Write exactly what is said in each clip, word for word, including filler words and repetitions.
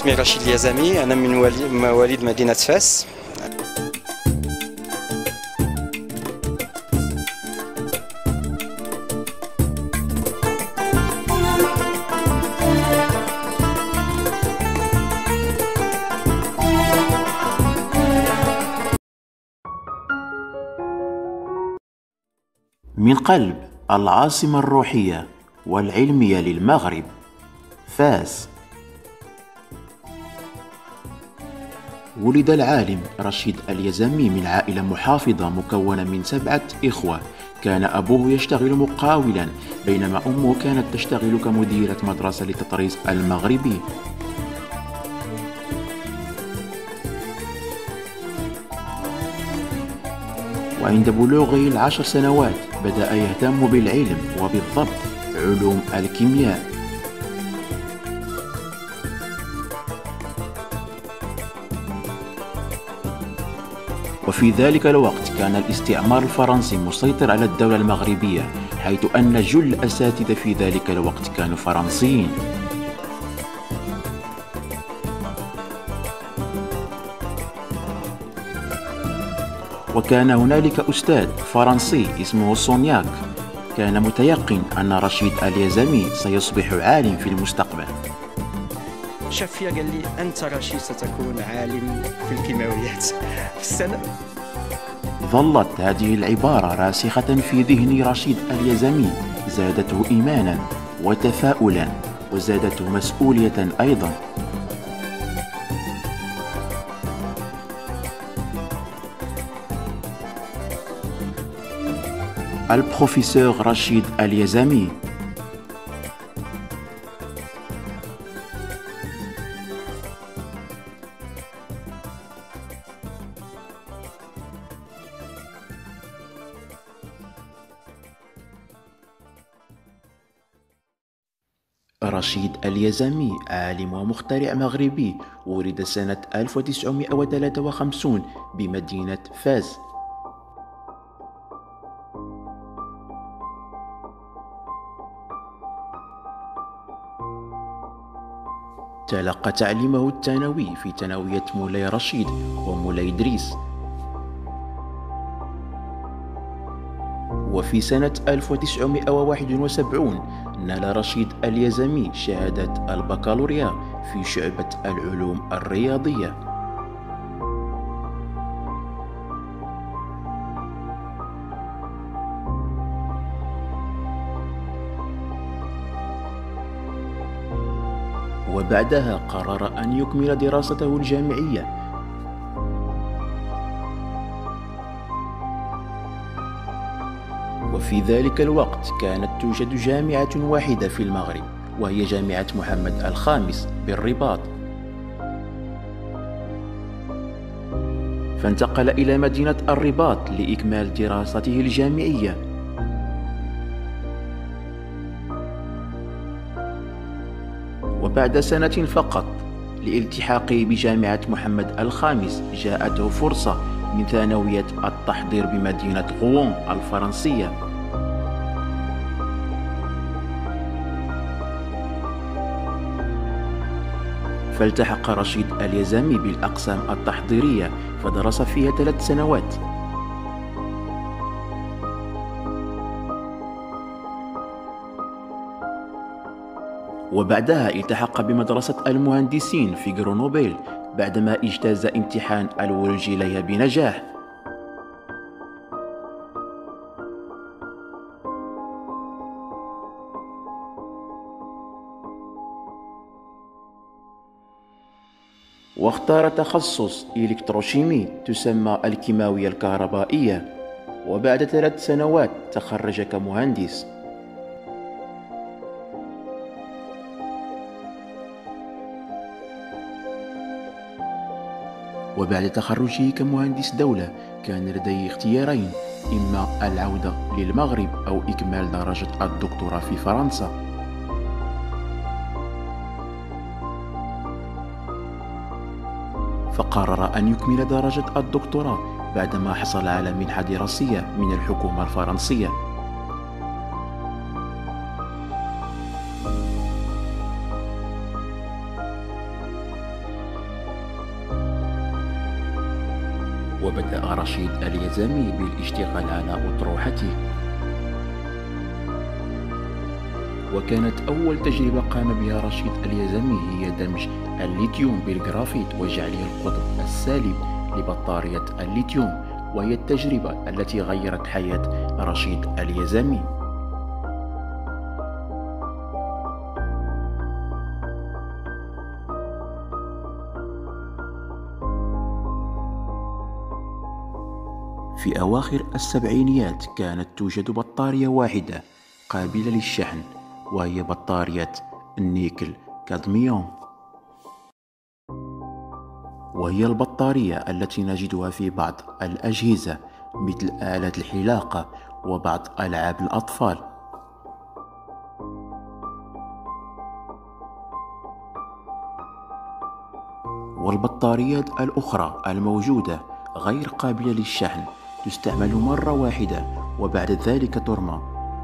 اسمي رشيد اليزامي، أنا من مواليد مدينة فاس. من قلب العاصمة الروحية والعلمية للمغرب، فاس، ولد العالم رشيد اليزامي من عائلة محافظة مكونة من سبعة إخوة. كان أبوه يشتغل مقاولا، بينما أمه كانت تشتغل كمديرة مدرسة للتطريز المغربي. وعند بلوغه العشر سنوات بدأ يهتم بالعلم، وبالضبط علوم الكيمياء. وفي ذلك الوقت كان الاستعمار الفرنسي مسيطر على الدولة المغربية، حيث أن جل الأساتذة في ذلك الوقت كانوا فرنسيين. وكان هنالك أستاذ فرنسي اسمه سونياك، كان متيقن أن رشيد اليزامي سيصبح عالم في المستقبل. شاف فيا قال لي أنت رشيد ستكون عالم في الكيماويات في السنة. ظلت هذه العبارة راسخة في ذهن رشيد اليزامي، زادته إيمانا وتفاؤلا، وزادته مسؤولية أيضا. البروفيسور رشيد اليزامي. رشيد اليزامي عالم ومخترع مغربي، ولد سنة ألف وتسعمائة وثلاثة وخمسين بمدينة فاس. تلقى تعليمه الثانوي في ثانوية مولاي رشيد ومولاي إدريس. وفي سنة ألف وتسعمائة وواحد وسبعين نال رشيد اليزامي شهادة البكالوريا في شعبة العلوم الرياضية. وبعدها قرر أن يكمل دراسته الجامعية. وفي ذلك الوقت كانت توجد جامعة واحدة في المغرب، وهي جامعة محمد الخامس بالرباط. فانتقل إلى مدينة الرباط لإكمال دراسته الجامعية. وبعد سنة فقط لالتحاقه بجامعة محمد الخامس جاءته فرصة من ثانوية التحضير بمدينة غوون الفرنسية. فالتحق رشيد اليزامي بالأقسام التحضيرية، فدرس فيها ثلاث سنوات. وبعدها التحق بمدرسة المهندسين في غرونوبيل بعدما اجتاز امتحان الولوج إليها بنجاح. واختار تخصص إلكتروشيمي تسمى الكيماوية الكهربائية، وبعد ثلاث سنوات تخرج كمهندس. وبعد تخرجه كمهندس دولة كان لديه اختيارين، إما العودة للمغرب أو إكمال درجة الدكتوراه في فرنسا. فقرر أن يكمل درجة الدكتوراه بعدما حصل على منحة دراسية من الحكومة الفرنسية. وبدأ رشيد اليزامي بالاشتغال على أطروحته. وكانت أول تجربة قام بها رشيد اليزامي هي دمج الليثيوم بالجرافيت وجعله القطب السالب لبطارية الليثيوم، وهي التجربة التي غيرت حياة رشيد اليزامي. في أواخر السبعينيات كانت توجد بطارية واحدة قابلة للشحن، وهي بطارية النيكل كادميوم، وهي البطارية التي نجدها في بعض الأجهزة مثل آلات الحلاقة وبعض ألعاب الأطفال. والبطاريات الأخرى الموجودة غير قابلة للشحن تستعمل مرة واحدة وبعد ذلك ترمى.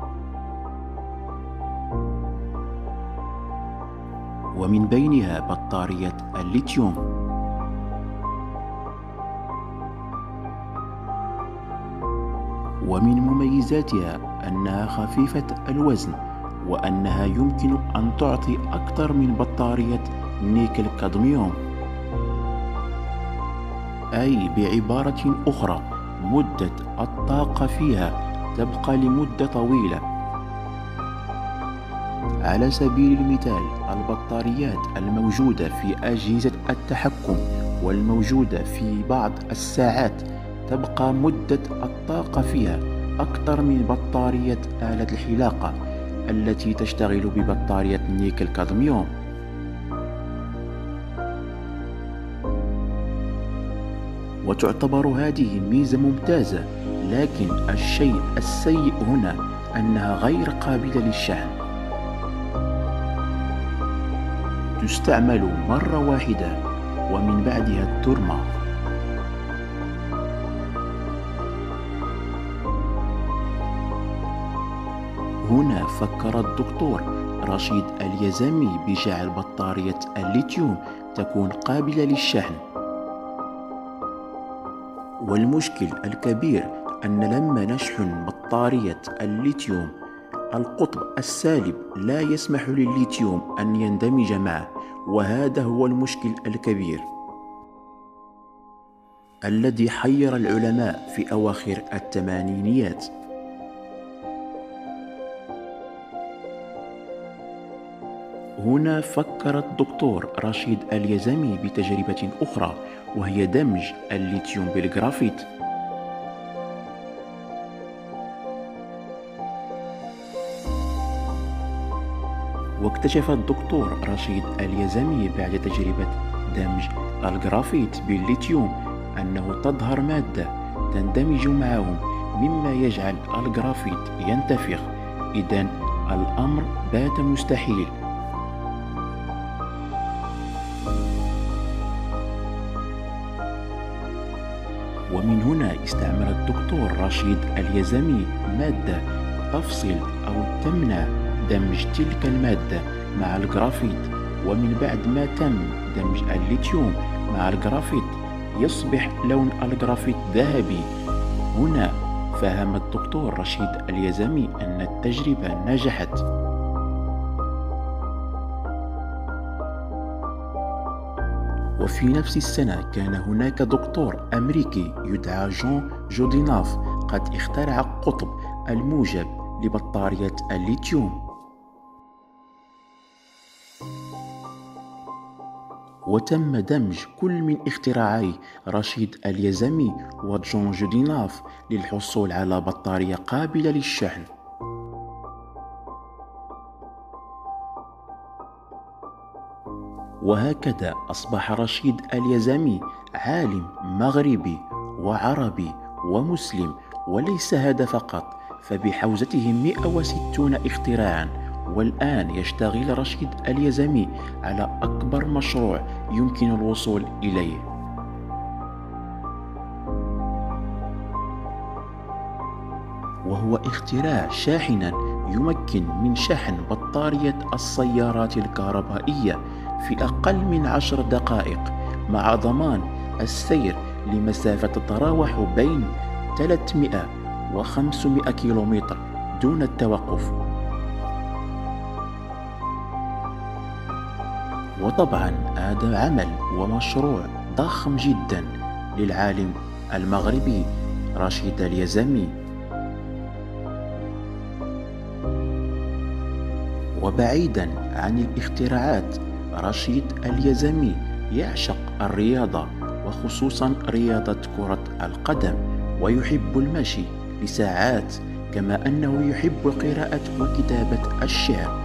ومن بينها بطارية الليثيوم. ومن مميزاتها أنها خفيفة الوزن، وأنها يمكن أن تعطي أكثر من بطارية نيكل كادميوم، أي بعبارة أخرى مدة الطاقة فيها تبقى لمدة طويلة. على سبيل المثال، البطاريات الموجودة في أجهزة التحكم والموجودة في بعض الساعات تبقى مدة الطاقة فيها أكثر من بطارية آلة الحلاقة التي تشتغل ببطارية نيكل كادميوم. وتعتبر هذه ميزة ممتازة، لكن الشيء السيء هنا أنها غير قابلة للشحن. تستعمل مرة واحدة ومن بعدها ترمى. هنا فكر الدكتور رشيد اليزامي بجعل بطارية الليثيوم تكون قابلة للشحن. والمشكل الكبير أن لما نشحن بطارية الليثيوم القطب السالب لا يسمح للليثيوم أن يندمج معه، وهذا هو المشكل الكبير الذي حير العلماء في أواخر الثمانينيات. هنا فكر الدكتور رشيد اليزامي بتجربة أخرى، وهي دمج الليثيوم بالجرافيت. واكتشف الدكتور رشيد اليزامي بعد تجربة دمج الجرافيت بالليثيوم أنه تظهر مادة تندمج معهم مما يجعل الجرافيت ينتفخ. إذن الأمر بات مستحيل. ومن هنا استعمل الدكتور رشيد اليزامي مادة تفصل أو تمنع دمج تلك المادة مع الجرافيت. ومن بعد ما تم دمج الليثيوم مع الجرافيت يصبح لون الجرافيت ذهبي. هنا فهم الدكتور رشيد اليزامي أن التجربة نجحت. وفي نفس السنة كان هناك دكتور أمريكي يدعى جون جوديناف قد اخترع قطب الموجب لبطارية الليثيوم. وتم دمج كل من اختراعي رشيد اليزامي وجون جوديناف للحصول على بطارية قابلة للشحن. وهكذا أصبح رشيد اليزامي عالم مغربي وعربي ومسلم، وليس هذا فقط، فبحوزته مئة وستين اختراعا. والآن يشتغل رشيد اليزامي على أكبر مشروع يمكن الوصول إليه، وهو اختراع شاحنا يمكن من شحن بطارية السيارات الكهربائية في أقل من عشر دقائق، مع ضمان السير لمسافة تتراوح بين ثلاثمئة وخمسمئة كيلومتر دون التوقف. وطبعا هذا عمل ومشروع ضخم جدا للعالم المغربي رشيد اليزامي. وبعيدا عن الاختراعات، رشيد اليزامي يعشق الرياضة وخصوصا رياضة كرة القدم، ويحب المشي لساعات، كما أنه يحب قراءة وكتابة الشعر.